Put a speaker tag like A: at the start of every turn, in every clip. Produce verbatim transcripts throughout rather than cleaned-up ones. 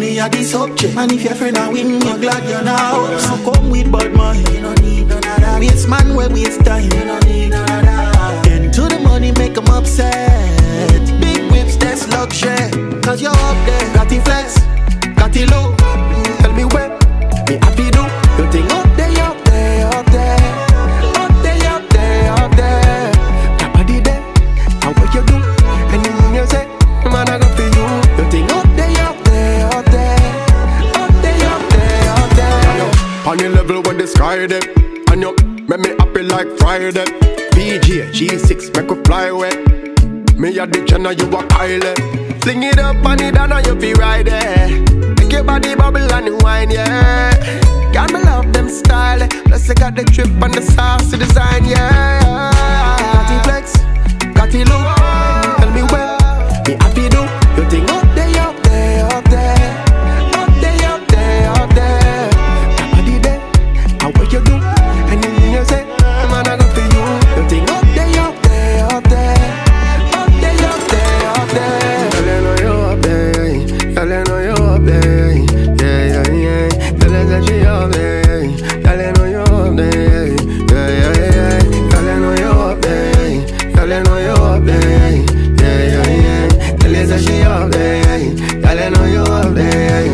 A: money are the subject. And if your friend a win, you're glad you're now. So come with bad mind, you don't need none of that. Waste man where waste time, you don't need none of that. Into the money make them upset. Big whips, that's luxury. Cause you're up there, got the flex, got the low. Tell me where, me happy do. You think up there, up there, up there. Up there, up there, up there. That body there, and what you do. Anything you say, man I go for you. You think up there, up there, up there. Up there, up there, up there.
B: On the level where the sky there. And you make me happy like Friday. P G, G six, make we fly away. Me a the Jenna, you a pilot. Fling it up on it and you feel right there. Make your body bubble and wine, yeah. God, me love them style. Plus I got the drip and the sauce to design, yeah.
A: Got the flex, got the look. Tell me where, me happy do. You think up there, up there, up there. Up there, up there, up there. That body there, and what you do. Anything you say, man I go for you. You think up there, up there, up there. Up there, up there, up there.
B: Girl, you know you up there, girl, you know you up there, yeah, yeah, yeah. Girl, you say she up there, girl, you know you up there, yeah, yeah, yeah. Girl, you know you up there, girl, you know you up there, yeah, yeah, yeah. Girl, you say she up there, girl, you know you up there.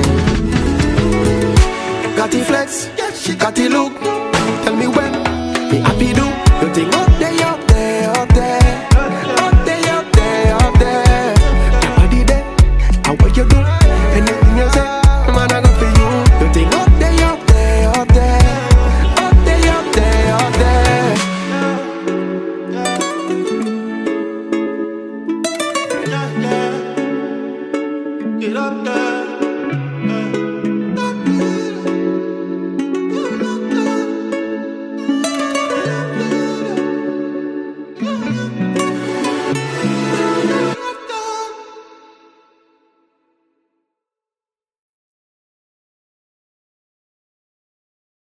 A: Got the flex, got the look. Tell me when, me happy do. You think up there, up there, up there. Up there, up there, up there. That body there, and what you do. Anything you say, man I go for you. You think up there, up there, up there. Up there, up there, up there. Get up there.